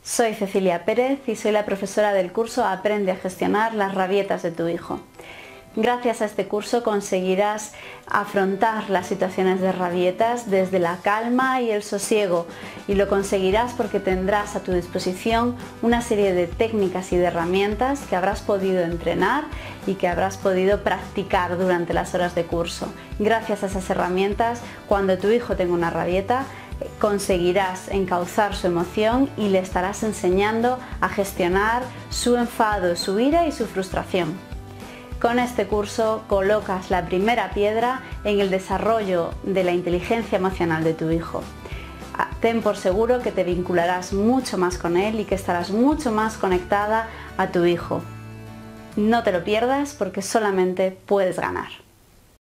Soy Cecilia Pérez y soy la profesora del curso Aprende a gestionar las rabietas de tu hijo. Gracias a este curso conseguirás afrontar las situaciones de rabietas desde la calma y el sosiego, y lo conseguirás porque tendrás a tu disposición una serie de técnicas y de herramientas que habrás podido entrenar y que habrás podido practicar durante las horas de curso. Gracias a esas herramientas, cuando tu hijo tenga una rabieta, conseguirás encauzar su emoción y le estarás enseñando a gestionar su enfado, su ira y su frustración. Con este curso colocas la primera piedra en el desarrollo de la inteligencia emocional de tu hijo. Ten por seguro que te vincularás mucho más con él y que estarás mucho más conectada a tu hijo. No te lo pierdas porque solamente puedes ganar.